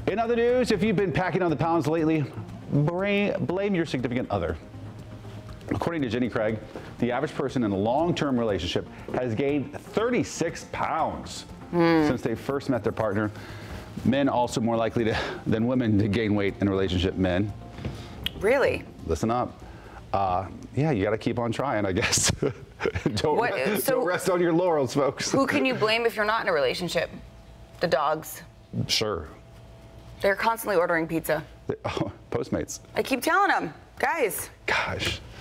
In other news, if you've been packing on the pounds lately, blame your significant other. According to Jenny Craig, the average person in a long-term relationship has gained 36 pounds since they first met their partner. Men also more likely than women to gain weight in a relationship. Men. Really? Listen up. Yeah, you got to keep on trying, I guess. Don't rest on your laurels, folks. Who can you blame if you're not in a relationship? The dogs. Sure. They're constantly ordering pizza. Oh, Postmates. I keep telling them, guys. Gosh.